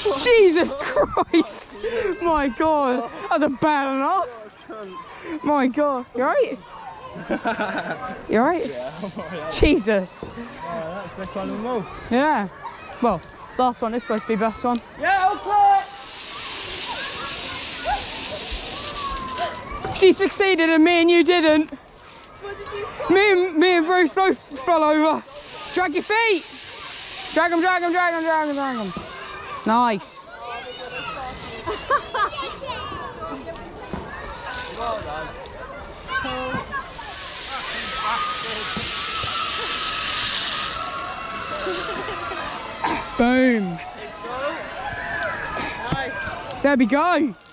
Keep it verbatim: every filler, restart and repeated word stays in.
Jesus Christ! My God, that's a bad enough. My God, you alright? You alright? Yeah, I'm alright. Jesus. Oh, that's the best one of them all. Yeah. Well, last one is supposed to be best one. Yeah, okay. She succeeded and me and you didn't. What did you say? Me and, me and Bruce both fell over. Drag your feet. Drag them, drag them, drag them, drag them, drag them. Nice. Well done. Boom. Nice. There we go.